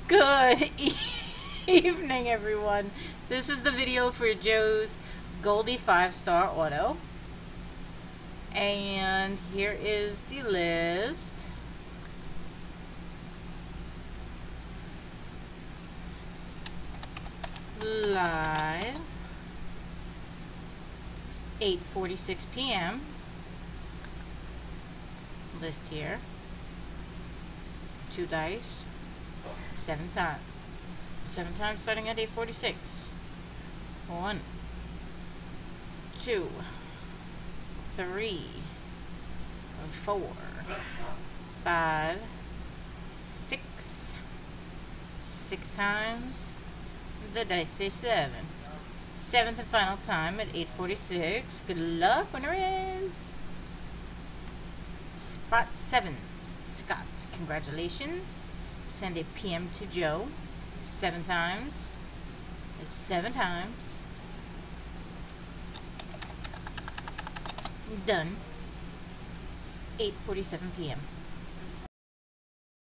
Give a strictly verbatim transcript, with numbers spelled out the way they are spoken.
Good e evening, everyone. This is the video for Joe's Goldy five star auto. And here is the list. Live. eight forty-six p m List here. Two dice. Seven times. Seven times starting at eight forty-six. One. Two. Three. Four. Five. Six. Six times. The dice say seven. Seventh and final time at eight forty-six. Good luck, winner is Spot seven. Scott, congratulations. Send a P M to Joe. Seven times. Seven times. Done. eight forty-seven p m